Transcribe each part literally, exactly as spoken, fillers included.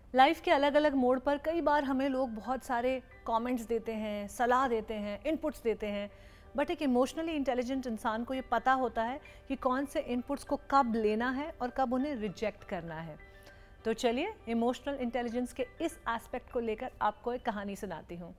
Life के अलग अलग मोड़ पर कई बार हमें लोग बहुत सारे कमेंट्स देते हैं, सलाह देते हैं, इनपुट्स देते हैं, बट एक इमोशनली इंटेलिजेंट इंसान को ये पता होता है कि कौन से इनपुट्स को कब लेना है और कब उन्हें रिजेक्ट करना है। तो चलिए इमोशनल इंटेलिजेंस के इस एस्पेक्ट को लेकर आपको एक कहानी सुनाती हूँ।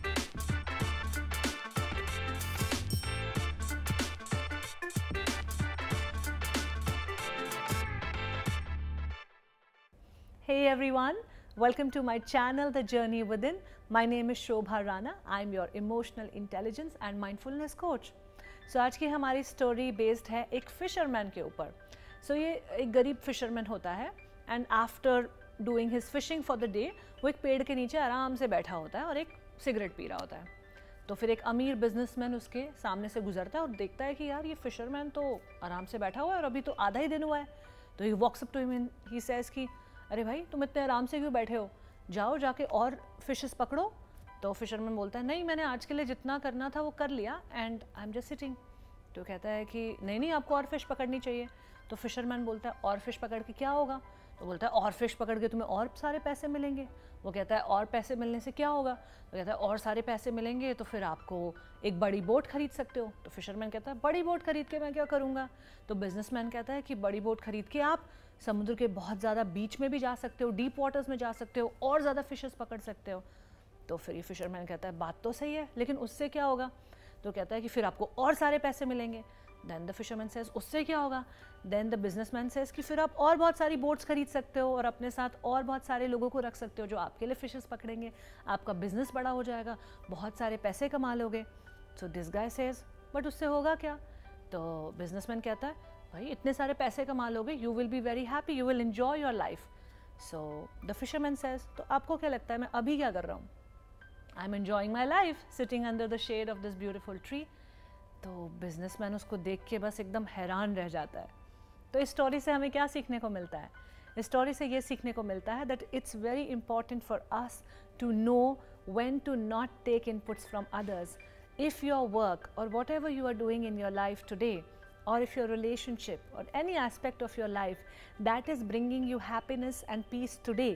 Hey everyone, welcome to my channel The Journey Within. My name is Shobha Rana. I'm your emotional intelligence and mindfulness coach. So आज की हमारी स्टोरी बेस्ड है एक फिशरमैन के ऊपर। सो so, ये एक गरीब फिशरमैन होता है and after doing his fishing for the day वो एक पेड़ के नीचे आराम से बैठा होता है और एक सिगरेट पी रहा होता है। तो फिर एक अमीर बिजनेसमैन उसके सामने से गुजरता है और देखता है कि यार ये फिशरमैन तो आराम से बैठा हुआ है और अभी तो आधा ही दिन हुआ है। तो he walks up to him and he says कि अरे भाई तुम इतने आराम से क्यों बैठे हो, जाओ जाके और फिशेस पकड़ो। तो फिशरमैन बोलता है नहीं, मैंने आज के लिए जितना करना था वो कर लिया and I am just sitting. तो कहता है कि नहीं नहीं आपको और फिश पकड़नी चाहिए। तो फिशरमैन बोलता है और फिश पकड़ के क्या होगा? तो बोलता है और फिश पकड़ के तुम्हें और सारे पैसे मिलेंगे। वो कहता है और पैसे मिलने से क्या होगा? तो कहता है और सारे पैसे मिलेंगे तो फिर आपको एक बड़ी बोट खरीद सकते हो। तो फिशरमैन कहता है बड़ी बोट खरीद के मैं क्या करूँगा? तो बिजनेसमैन कहता है कि बड़ी बोट खरीद के आप समुद्र के बहुत ज़्यादा बीच में भी जा सकते हो, डीप वाटर्स में जा सकते हो और ज़्यादा फिशेस पकड़ सकते हो। तो फिर ये फिशरमैन कहता है बात तो सही है, लेकिन उससे क्या होगा? तो कहता है कि फिर आपको और सारे पैसे मिलेंगे। देन द फिशरमैन सेज उससे क्या होगा? देन द बिजनेसमैन सेज कि फिर आप और बहुत सारी बोट्स खरीद सकते हो और अपने साथ और बहुत सारे लोगों को रख सकते हो जो आपके लिए फिशेस पकड़ेंगे, आपका बिजनेस बड़ा हो जाएगा, बहुत सारे पैसे कमा लोगे। So this guy says but उससे होगा क्या? तो बिजनेसमैन कहता है भाई इतने सारे पैसे कमा लोगे, you will be very happy, you will enjoy your life. So the fisherman says तो आपको क्या लगता है मैं अभी क्या कर रहा हूँ? I am enjoying my life sitting under the shade of this beautiful tree. तो बिजनेसमैन उसको देख के बस एकदम हैरान रह जाता है। तो इस स्टोरी से हमें क्या सीखने को मिलता है? इस स्टोरी से ये सीखने को मिलता है that it's very important for us to know when to not take inputs from others. If your work or whatever you are doing in your life today, or if your relationship or any aspect of your life that is bringing you happiness and peace today,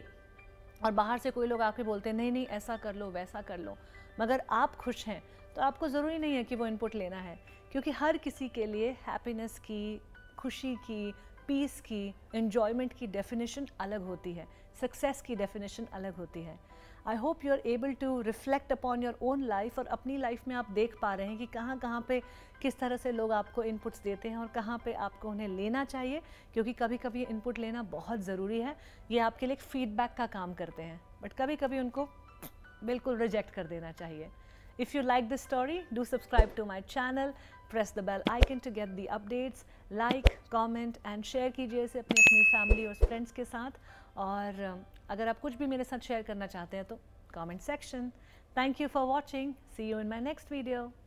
और बाहर से कोई लोग आके बोलते हैं नहीं नहीं ऐसा कर लो वैसा कर लो, मगर आप खुश हैं तो आपको ज़रूरी नहीं है कि वो इनपुट लेना है, क्योंकि हर किसी के लिए हैप्पीनेस की, खुशी की, पीस की, एन्जॉयमेंट की डेफिनेशन अलग होती है, सक्सेस की डेफिनेशन अलग होती है। I hope you are able to reflect upon your own life और अपनी लाइफ में आप देख पा रहे हैं कि कहाँ कहाँ पे किस तरह से लोग आपको इनपुट्स देते हैं और कहाँ पे आपको उन्हें लेना चाहिए, क्योंकि कभी कभी इनपुट लेना बहुत ज़रूरी है। ये आपके लिए एक फीडबैक का काम करते हैं, बट कभी कभी उनको बिल्कुल रिजेक्ट कर देना चाहिए। If you like this story, do subscribe to my channel, press the bell icon to get the updates, like, comment and share कीजिए इसे अपनी अपनी फैमिली और फ्रेंड्स के साथ। और अगर आप कुछ भी मेरे साथ शेयर करना चाहते हैं तो comment section. Thank you for watching. See you in my next video.